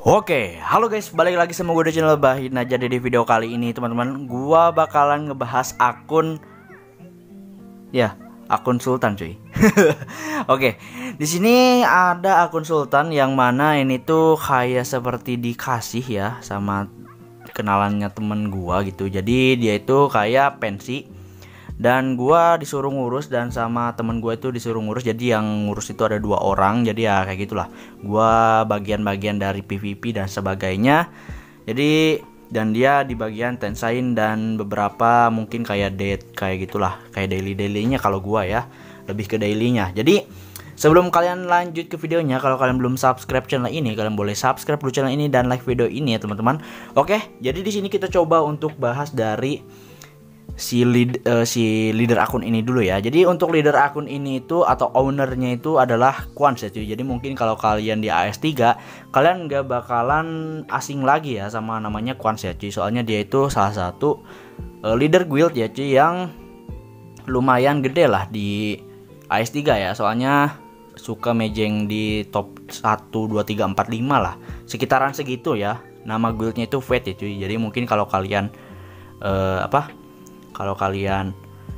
Oke, halo guys, balik lagi sama gue di channel Bahin. Nah, jadi di video kali ini teman-teman, gua bakalan ngebahas akun akun Sultan cuy. Oke, di sini ada akun Sultan yang mana ini tuh kayak seperti dikasih ya sama kenalannya temen gua gitu. Jadi dia itu kayak pensi dan gua disuruh ngurus dan sama temen gua itu disuruh ngurus. Jadi yang ngurus itu ada 2 orang. Jadi ya kayak gitulah. Gua bagian-bagian dari PVP dan sebagainya. Jadi dan dia di bagian Tensain dan beberapa mungkin kayak date kayak gitulah, kayak daily-dailynya kalau gua ya. Lebih ke dailynya. Jadi sebelum kalian lanjut ke videonya, kalau kalian belum subscribe channel ini, kalian boleh subscribe dulu channel ini dan like video ini ya teman-teman. Oke, jadi di sini kita coba untuk bahas dari si leader akun ini dulu ya. Jadi untuk leader akun ini itu atau ownernya itu adalah Quans ya cuy. Jadi mungkin kalau kalian di AS3 kalian nggak bakalan asing lagi ya sama namanya Quans ya cuy. Soalnya dia itu salah satu leader guild ya cuy yang lumayan gede lah di AS3 ya. Soalnya suka mejeng di top 1 2 3 4 5 lah. Sekitaran segitu ya. Nama guildnya itu Fate ya cuy. Jadi mungkin kalau kalian kalau kalian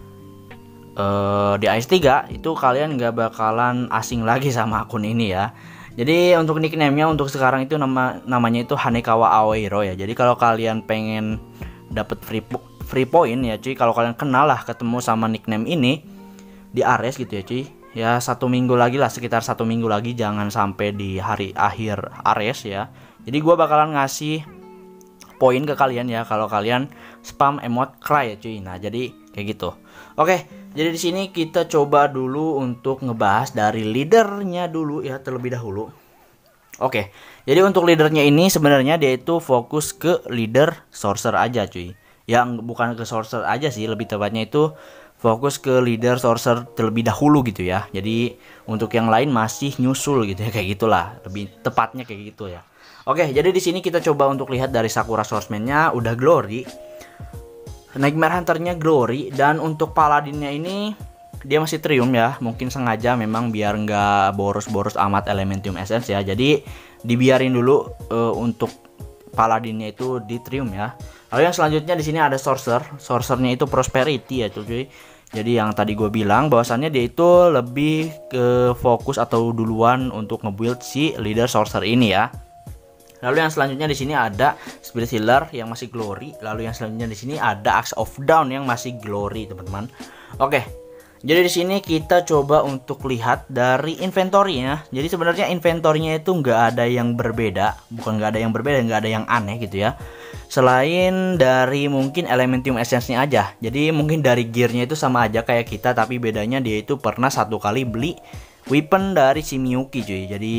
di AS3 itu kalian nggak bakalan asing lagi sama akun ini ya. Jadi untuk nickname-nya untuk sekarang itu namanya itu Hanekawa Aoiro ya. Jadi kalau kalian pengen dapat free point ya cuy, kalau kalian kenal lah ketemu sama nickname ini di Ares gitu ya cuy. Ya 1 minggu lagi lah, sekitar 1 minggu lagi, jangan sampai di hari akhir Ares ya. Jadi gua bakalan ngasih poin ke kalian ya kalau kalian spam emot cry ya cuy. Nah, jadi kayak gitu. Oke, jadi di sini kita coba dulu untuk ngebahas dari leadernya dulu ya terlebih dahulu. Oke. Jadi untuk leadernya ini sebenarnya dia itu fokus ke leader sorcerer aja cuy. Yang bukan ke sorcerer aja sih, lebih tepatnya itu fokus ke leader sorcerer terlebih dahulu gitu ya. Jadi untuk yang lain masih nyusul gitu ya, kayak gitulah. Lebih tepatnya kayak gitu ya. Oke, jadi di sini kita coba untuk lihat dari Sakura Swordsman-nya udah glory. Nightmare Hunter-nya glory, dan untuk Paladin-nya ini dia masih triumph ya. Mungkin sengaja memang biar nggak boros-boros amat Elementium Essence ya. Jadi dibiarin dulu untuk Paladin-nya itu di triumph ya. Lalu yang selanjutnya di sini ada Sorcerer. Sorcerer-nya itu Prosperity ya cuy. Jadi yang tadi gue bilang bahwasannya dia itu lebih ke fokus atau duluan untuk nge-build si leader Sorcerer ini ya. Lalu yang selanjutnya di sini ada Spirit Healer yang masih glory. Lalu yang selanjutnya di sini ada Axe of Dawn yang masih glory, teman-teman. Oke. Jadi di sini kita coba untuk lihat dari inventory-nya. Jadi sebenarnya inventory-nya itu nggak ada yang berbeda, bukan nggak ada yang berbeda, nggak ada yang aneh gitu ya. Selain dari mungkin Elementium Essence-nya aja. Jadi mungkin dari gear-nya itu sama aja kayak kita, tapi bedanya dia itu pernah 1 kali beli weapon dari si Miyuki cuy. Jadi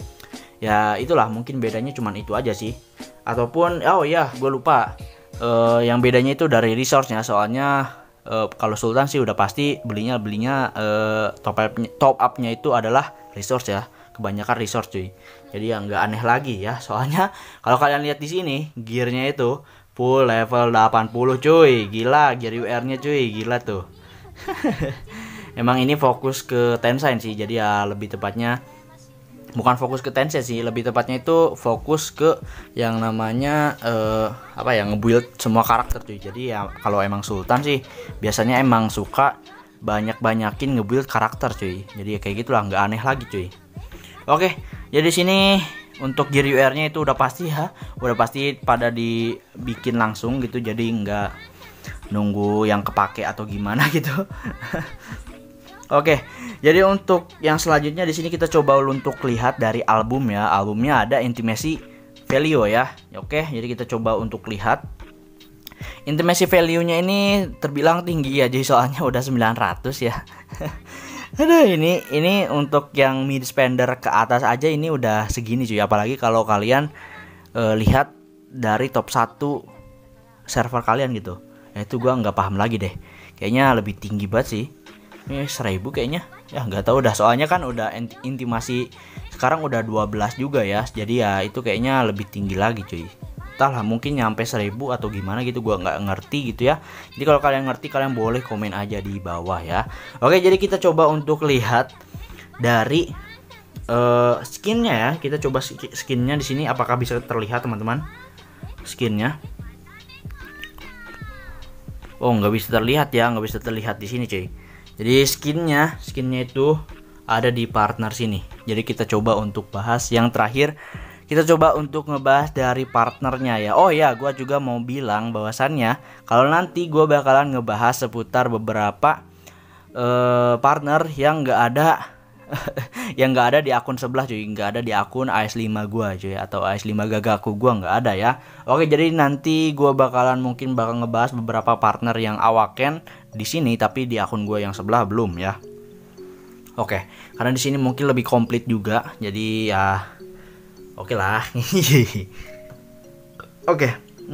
ya itulah mungkin bedanya cuman itu aja sih. Ataupun oh ya gue lupa yang bedanya itu dari resource-nya. Soalnya kalau Sultan sih udah pasti belinya top up-nya itu adalah resource ya. Kebanyakan resource cuy. Jadi ya nggak aneh lagi ya. Soalnya kalau kalian lihat di sini gear-nya itu full level 80 cuy. Gila gear UR-nya cuy, gila tuh. Emang ini fokus ke Tensain sih. Jadi ya lebih tepatnya bukan fokus ke Tensei sih, lebih tepatnya itu fokus ke yang namanya nge-build semua karakter cuy. Jadi ya kalau emang Sultan sih biasanya emang suka banyak-banyakin nge-build karakter cuy. Jadi ya kayak gitulah, nggak aneh lagi cuy. Oke, jadi sini untuk gear UR-nya itu udah pasti ya, udah pasti pada dibikin langsung gitu. Jadi nggak nunggu yang kepake atau gimana gitu. Oke, jadi untuk yang selanjutnya di sini kita coba untuk lihat dari album ya. Albumnya ada Intimacy Value ya. Oke, jadi kita coba untuk lihat. Intimacy value-nya ini terbilang tinggi ya, jadi soalnya udah 900 ya. Aduh, ini untuk yang mid spender ke atas aja ini udah segini cuy. Apalagi kalau kalian lihat dari top 1 server kalian gitu. Ya itu gua nggak paham lagi deh. Kayaknya lebih tinggi banget sih. Ini 1000 kayaknya. Ya nggak tahu dah, soalnya kan udah intimasi sekarang udah 12 juga ya. Jadi ya itu kayaknya lebih tinggi lagi cuy. Entahlah, mungkin nyampe 1000 atau gimana gitu, gua nggak ngerti gitu ya. Jadi kalau kalian ngerti kalian boleh komen aja di bawah ya. Oke, jadi kita coba untuk lihat dari skinnya ya. Kita coba skinnya di sini apakah bisa terlihat teman-teman. Skinnya. Oh, nggak bisa terlihat ya, nggak bisa terlihat di sini cuy. Jadi skinnya itu ada di partner sini. Jadi kita coba untuk bahas yang terakhir. Kita coba untuk ngebahas dari partnernya ya. Oh ya, gua juga mau bilang bahwasannya kalau nanti gua bakalan ngebahas seputar beberapa partner yang nggak ada yang nggak ada di akun sebelah cuy, nggak ada di akun AS5 gua cuy, atau AS5 Gagaku gua nggak ada ya. Oke, jadi nanti gua mungkin bakal ngebahas beberapa partner yang awaken di sini, tapi di akun gua yang sebelah belum ya. Oke, karena di sini mungkin lebih komplit juga, jadi ya oke lah. Oke,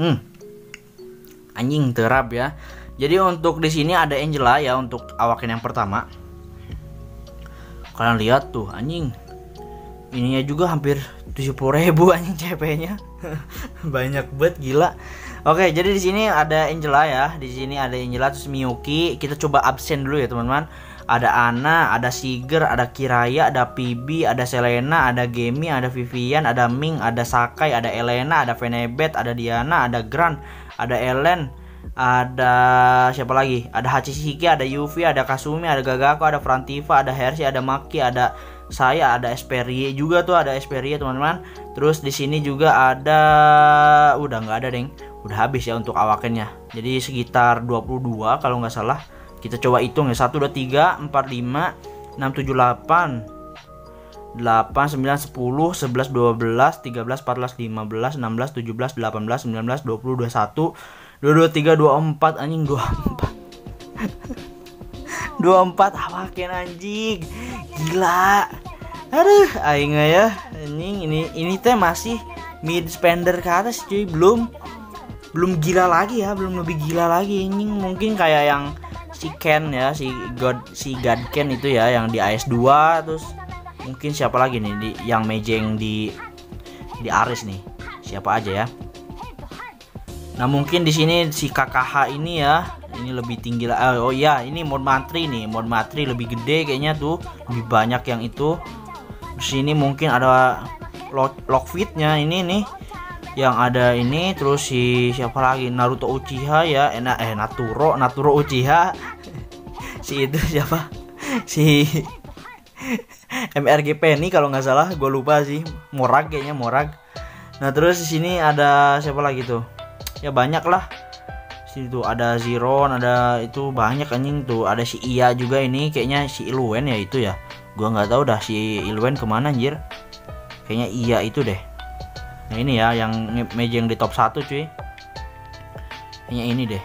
anjing terap ya. Jadi untuk di sini ada Angela ya untuk awaken yang pertama. Kalian lihat tuh anjing. Ininya juga hampir 70.000 anjing CP-nya. Banyak banget gila. Oke, jadi di sini ada Angela ya. Di sini ada Angela terus Miyuki. Kita coba absen dulu ya, teman-teman. Ada Ana, ada Siger, ada Kiraya, ada Pibi, ada Selena, ada Gemi, ada Vivian, ada Ming, ada Sakai, ada Elena, ada Venebet, ada Diana, ada Gran, ada Ellen, ada siapa lagi? Ada Hachishiki, ada Yuvi, ada Kasumi, ada Gagaku, ada Frantiva, ada Hershey, ada Maki, ada saya, ada Esperie juga tuh, ada Esperie teman-teman. Terus di sini juga ada, udah nggak ada deng, udah habis ya untuk awakennya. Jadi sekitar 22 kalau nggak salah. Kita coba hitung ya, 1, 2, 3, 4, 5, 6, 7, 8 8, 9, 10, 11, 12, 13, 14, 15, 16, 17, 18, 19, 20, 21, 22, 23, 24 anjing, 24 24 awaken anjing. Gila. Aduh, aing ya. Anjing ini teh masih mid spender ke atas cuy, belum gila lagi ya, belum lebih gila lagi anjing. Mungkin kayak yang si Ken ya, si God Ken itu ya yang di AS2, terus mungkin siapa lagi nih yang mejeng di Aris nih. Siapa aja ya? Nah, mungkin di sini si KKH ini ya, ini lebih tinggi lah. Oh iya, ini Mon Matri nih. Mon Matri lebih gede kayaknya tuh, lebih banyak yang itu. Di sini mungkin ada Lockfitnya ini nih. Yang ada ini, terus si siapa lagi, Naruto Uchiha ya, Naturo Uchiha. Si itu siapa, si MRG Penny kalau nggak salah, gue lupa sih, Morag kayaknya, Morag. Nah terus di sini ada siapa lagi tuh, ya banyak lah. Sini tuh ada Ziron, ada itu banyak anjing tuh, ada si Iya juga ini, kayaknya si Iluen ya itu ya, gue nggak tahu dah si Iluen kemana anjir, kayaknya Iya itu deh. Nah ini ya yang mejeng di top 1 cuy. Kayaknya ini deh.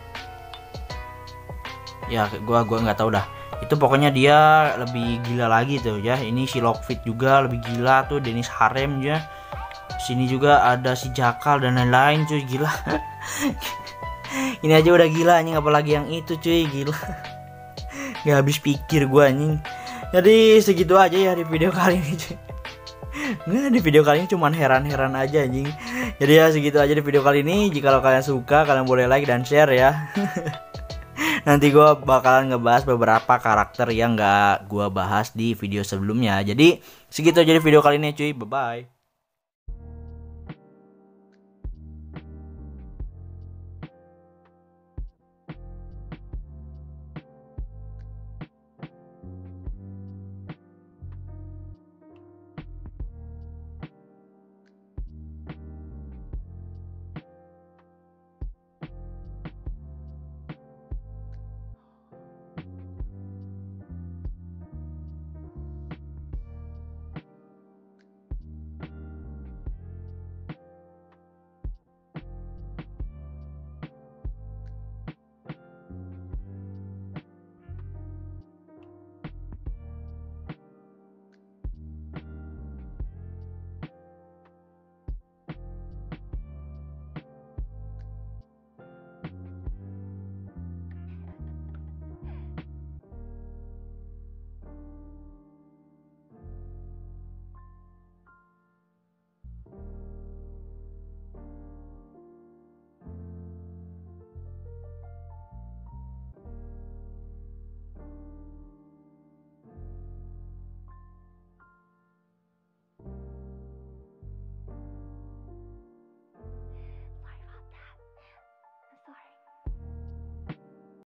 Ya gua nggak tahu dah. Itu pokoknya dia lebih gila lagi tuh ya. Ini si Lockfit juga lebih gila tuh, Dennis Harem ya. Sini juga ada si Jakal dan lain-lain cuy, gila. Ini aja udah gila anjing, apalagi yang itu cuy, gila. Gak habis pikir gua anjing. Jadi segitu aja ya di video kali ini cuy. Nggak, di video kali ini cuman heran-heran aja anjing. Jadi ya segitu aja di video kali ini. Jika kalian suka, kalian boleh like dan share ya. Nanti gue bakalan ngebahas beberapa karakter yang gak gue bahas di video sebelumnya. Jadi segitu aja di video kali ini cuy. Bye bye.